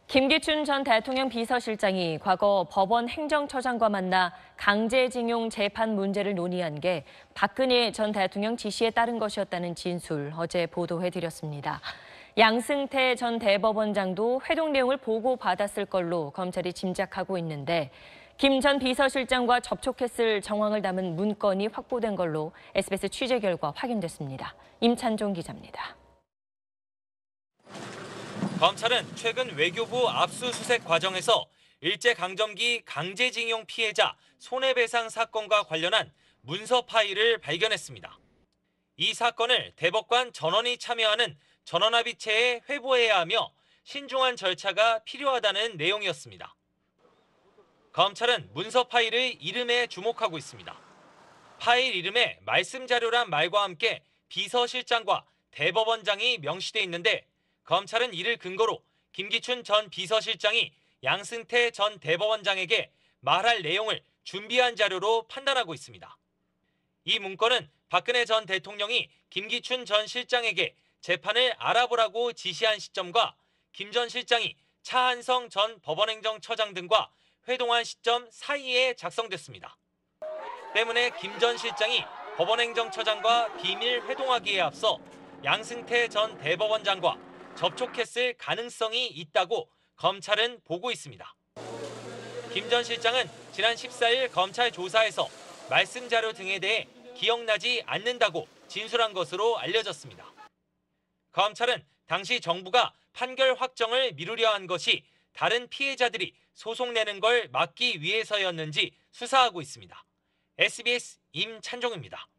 김기춘 전 대통령 비서실장이 과거 법원 행정처장과 만나 강제징용 재판 문제를 논의한 게 박근혜 전 대통령 지시에 따른 것이었다는 진술 어제 보도해드렸습니다. 양승태 전 대법원장도 회동 내용을 보고받았을 걸로 검찰이 짐작하고 있는데 김 전 비서실장과 접촉했을 정황을 담은 문건이 확보된 걸로 SBS 취재 결과 확인됐습니다. 임찬종 기자입니다. 검찰은 최근 외교부 압수수색 과정에서 일제강점기 강제징용 피해자 손해배상 사건과 관련한 문서 파일을 발견했습니다. 이 사건을 대법관 전원이 참여하는 전원합의체에 회부해야 하며 신중한 절차가 필요하다는 내용이었습니다. 검찰은 문서 파일의 이름에 주목하고 있습니다. 파일 이름에 말씀 자료란 말과 함께 비서실장과 대법원장이 명시돼 있는데 검찰은 이를 근거로 김기춘 전 비서실장이 양승태 전 대법원장에게 말할 내용을 준비한 자료로 판단하고 있습니다. 이 문건은 박근혜 전 대통령이 김기춘 전 실장에게 재판을 알아보라고 지시한 시점과 김 전 실장이 차한성 전 법원행정처장 등과 회동한 시점 사이에 작성됐습니다. 때문에 김 전 실장이 법원행정처장과 비밀 회동하기에 앞서 양승태 전 대법원장과 접촉했을 가능성이 있다고 검찰은 보고 있습니다. 김 전 실장은 지난 14일 검찰 조사에서 말씀 자료 등에 대해 기억나지 않는다고 진술한 것으로 알려졌습니다. 검찰은 당시 정부가 판결 확정을 미루려 한 것이 다른 피해자들이 소송 내는 걸 막기 위해서였는지 수사하고 있습니다. SBS 임찬종입니다.